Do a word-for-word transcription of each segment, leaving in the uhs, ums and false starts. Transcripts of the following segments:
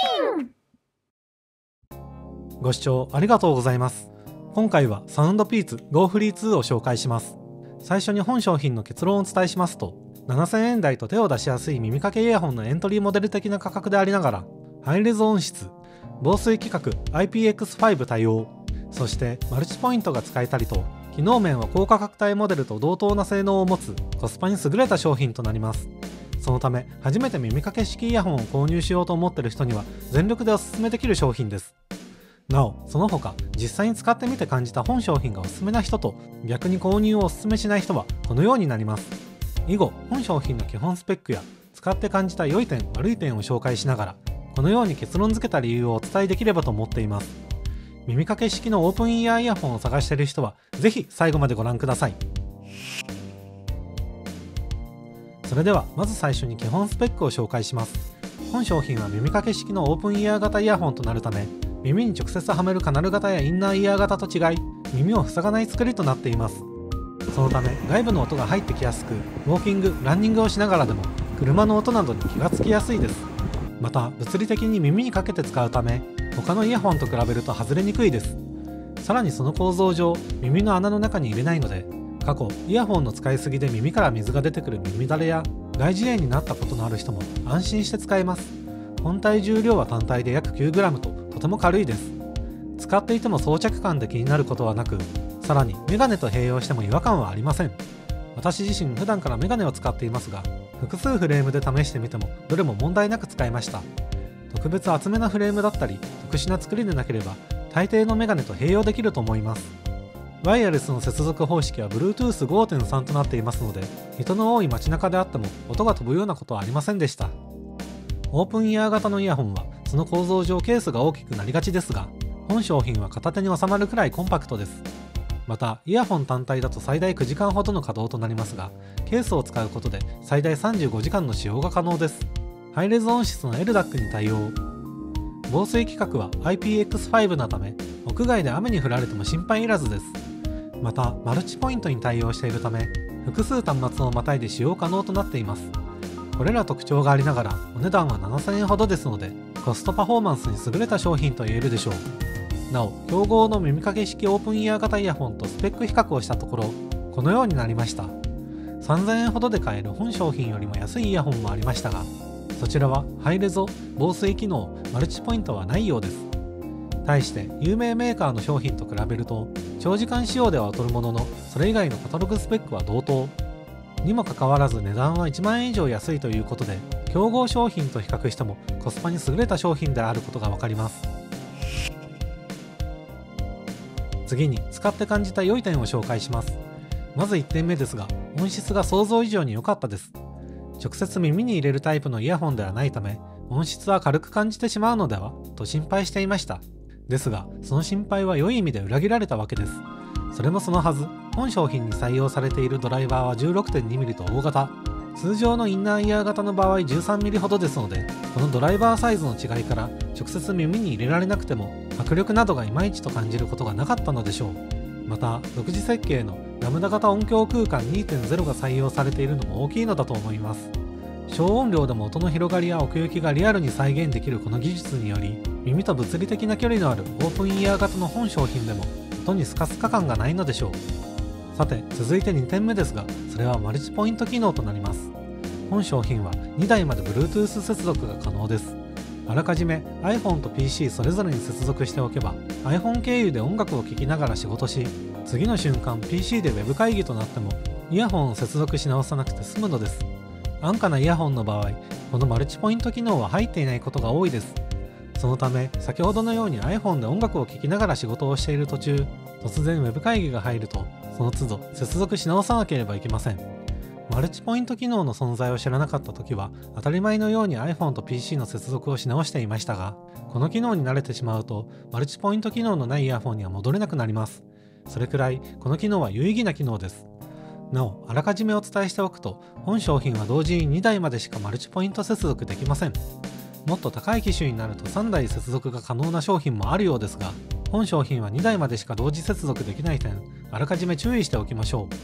ご視聴ありがとうございます。今回はサウンドピーツ ゴーフリーツーを紹介します。最初に本商品の結論をお伝えしますと、ななせんえん台と手を出しやすい耳掛けイヤホンのエントリーモデル的な価格でありながら、ハイレゾ音質、防水規格 アイピーエックスファイブ 対応、そしてマルチポイントが使えたりと、機能面は高価格帯モデルと同等な性能を持つコスパに優れた商品となります。そのため、初めて耳掛け式イヤホンを購入しようと思っている人には全力でお勧めできる商品です。なお、その他、実際に使ってみて感じた本商品がおすすめな人と、逆に購入をおすすめしない人はこのようになります。以後、本商品の基本スペックや使って感じた良い点悪い点を紹介しながら、このように結論付けた理由をお伝えできればと思っています。耳掛け式のオープンイヤーイヤホンを探している人はぜひ最後までご覧ください。それではまず最初に基本スペックを紹介します。本商品は耳掛け式のオープンイヤー型イヤホンとなるため、耳に直接はめるカナル型やインナーイヤー型と違い、耳を塞がない作りとなっています。そのため外部の音が入ってきやすく、ウォーキング、ランニングをしながらでも車の音などに気がつきやすいです。また物理的に耳にかけて使うため、他のイヤホンと比べると外れにくいです。さらにその構造上、耳の穴の中に入れないので、過去イヤホンの使いすぎで耳から水が出てくる耳だれや外耳炎になったことのある人も安心して使えます。本体重量は単体で約 きゅうグラム ととても軽いです。使っていても装着感で気になることはなく、さらにメガネと併用しても違和感はありません。私自身普段からメガネを使っていますが、複数フレームで試してみてもどれも問題なく使えました。特別厚めなフレームだったり特殊な作りでなければ大抵のメガネと併用できると思います。ワイヤレスの接続方式は ブルートゥースごてんさん となっていますので、人の多い街中であっても音が飛ぶようなことはありませんでした。オープンイヤー型のイヤホンはその構造上ケースが大きくなりがちですが、本商品は片手に収まるくらいコンパクトです。またイヤホン単体だと最大くじかんほどの稼働となりますが、ケースを使うことで最大さんじゅうごじかんの使用が可能です。ハイレゾ音質の エルダック に対応。防水規格は アイピーエックスファイブ なため、屋外で雨に降られても心配いらずです。またマルチポイントに対応しているため、複数端末をまたいで使用可能となっています。これら特徴がありながらお値段はななせんえんほどですので、コストパフォーマンスに優れた商品と言えるでしょう。なお、競合の耳掛け式オープンイヤー型イヤホンとスペック比較をしたところ、このようになりました。さんぜんえんほどで買える本商品よりも安いイヤホンもありましたが、そちらはハイレゾ、防水機能、マルチポイントはないようです。対して有名メーカーの商品と比べると、長時間使用では劣るものの、それ以外のカタログスペックは同等にもかかわらず値段はいちまんえん以上安いということで、競合商品と比較してもコスパに優れた商品であることが分かります。次に使って感じた良い点を紹介します。まずいってんめですが、音質が想像以上に良かったです。直接耳に入れるタイプのイヤホンではないため、音質は軽く感じてしまうのではと心配していました。ですが、その心配は良い意味で裏切られたわけです。それもそのはず、本商品に採用されているドライバーは じゅうろくてんにミリ と大型、通常のインナーイヤー型の場合 じゅうさんミリ ほどですので、このドライバーサイズの違いから直接耳に入れられなくても迫力などがいまいちと感じることがなかったのでしょう。また独自設計のラムダ型音響空間 にてんゼロ が採用されているのも大きいのだと思います。小音量でも音の広がりや奥行きがリアルに再現できるこの技術により、耳と物理的な距離のあるオープンイヤー型の本商品でも音にスカスカ感がないのでしょう。さて続いてにてんめですが、それはマルチポイント機能となります。本商品はにだいまで Bluetooth 接続が可能です。あらかじめ iPhone と ピーシー それぞれに接続しておけば、 iPhone 経由で音楽を聴きながら仕事し、次の瞬間 ピーシー で Web 会議となってもイヤホンを接続し直さなくて済むのです。安価なイヤホンの場合、このマルチポイント機能は入っていないことが多いです。そのため先ほどのように iPhone で音楽を聴きながら仕事をしている途中、突然 Web 会議が入るとその都度接続し直さなければいけません。マルチポイント機能の存在を知らなかった時は当たり前のように iPhone と ピーシー の接続をし直していましたが、この機能に慣れてしまうとマルチポイント機能のないイヤホンには戻れなくなります。それくらいこの機能は有意義な機能です。なお、あらかじめお伝えしておくと、本商品は同時ににだいまでしかマルチポイント接続できません。もっと高い機種になるとさんだい接続が可能な商品もあるようですが、本商品はにだいまでしか同時接続できない点、あらかじめ注意しておきましょう。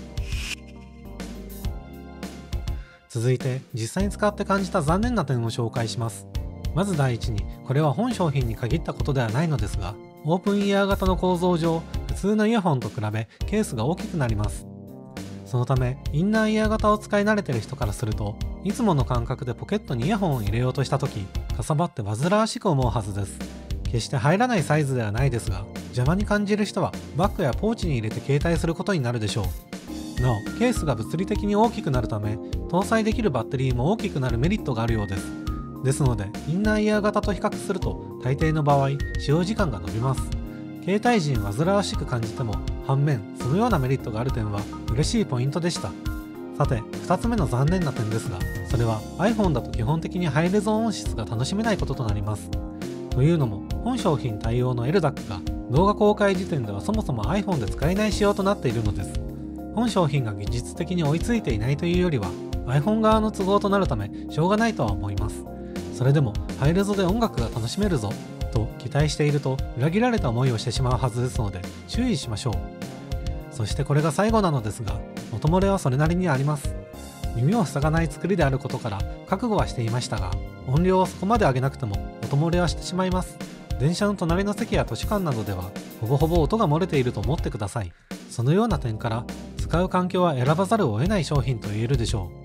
続いて実際に使って感じた残念な点を紹介します。 まず第一に、これは本商品に限ったことではないのですが、オープンイヤー型の構造上、普通のイヤホンと比べケースが大きくなります。そのため、インナーイヤー型を使い慣れている人からすると、いつもの感覚でポケットにイヤホンを入れようとしたとき、かさばって煩わしく思うはずです。決して入らないサイズではないですが、邪魔に感じる人はバッグやポーチに入れて携帯することになるでしょう。なお、ケースが物理的に大きくなるため、搭載できるバッテリーも大きくなるメリットがあるようです。ですので、インナーイヤー型と比較すると、大抵の場合、使用時間が伸びます。携帯時に煩わしく感じても、反面、そのようなメリットがある点は嬉しいポイントでした。さて、ふたつめの残念な点ですが、それは iPhone だと基本的にハイレゾ音質が楽しめないこととなります。というのも、本商品対応の エルダック が動画公開時点ではそもそも iPhone で使えない仕様となっているのです。本商品が技術的に追いついていないというよりは、iPhone 側の都合となるためしょうがないとは思います。それでもハイレゾで音楽が楽しめるぞと期待していると裏切られた思いをしてしまうはずですので注意しましょう。そしてこれが最後なのですが、音漏れはそれなりにあります。耳を塞がない作りであることから覚悟はしていましたが、音量をそこまで上げなくても音漏れはしてしまいます。電車の隣の席や図書館などではほぼほぼ音が漏れていると思ってください。そのような点から使う環境は選ばざるを得ない商品と言えるでしょう。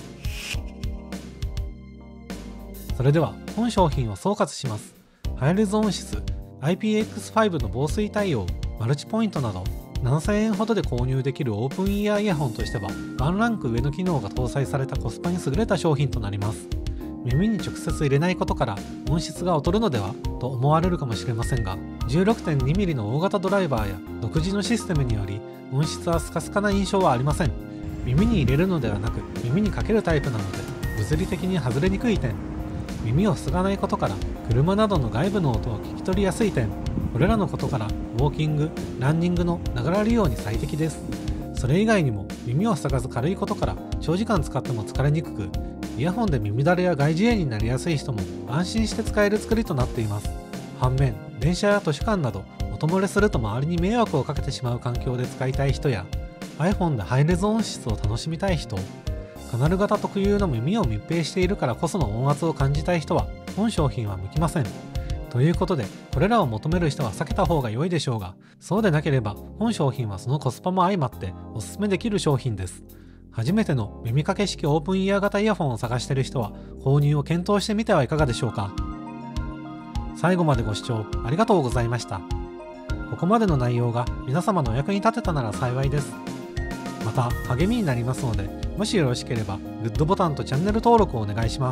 それでは本商品を総括します。ハイレゾ音質、アイピーエックスファイブ の防水対応、マルチポイントなどななせんえんほどで購入できるオープンイヤーイヤホンとしてはワンランク上の機能が搭載されたコスパに優れた商品となります。耳に直接入れないことから音質が劣るのではと思われるかもしれませんが、 じゅうろくてんにミリ の大型ドライバーや独自のシステムにより音質はスカスカな印象はありません。耳に入れるのではなく耳にかけるタイプなので物理的に外れにくい点、耳を塞がないことから車などの外部の音を聞き取りやすい点、これらのことからウォーキング、ランニングのながら利用に最適です。それ以外にも耳を塞がず軽いことから長時間使っても疲れにくく、イヤホンで耳だれや外耳炎になりやすい人も安心して使える作りとなっています。反面、電車や図書館など音漏れすると周りに迷惑をかけてしまう環境で使いたい人や iPhone でハイレゾ音質を楽しみたい人、カナル型特有の耳を密閉しているからこその音圧を感じたい人は本商品は向きません。ということで、これらを求める人は避けた方が良いでしょうが、そうでなければ本商品はそのコスパも相まっておすすめできる商品です。初めての耳掛け式オープンイヤー型イヤホンを探している人は購入を検討してみてはいかがでしょうか。最後までご視聴ありがとうございました。ここまでの内容が皆様のお役に立てたなら幸いです。また励みになりますので、もしよろしければグッドボタンとチャンネル登録をお願いします。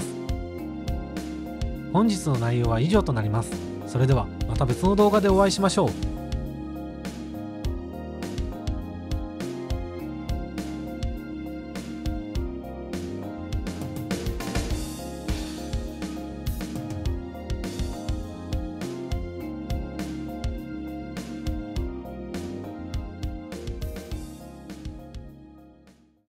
本日の内容は以上となります。それではまた別の動画でお会いしましょう。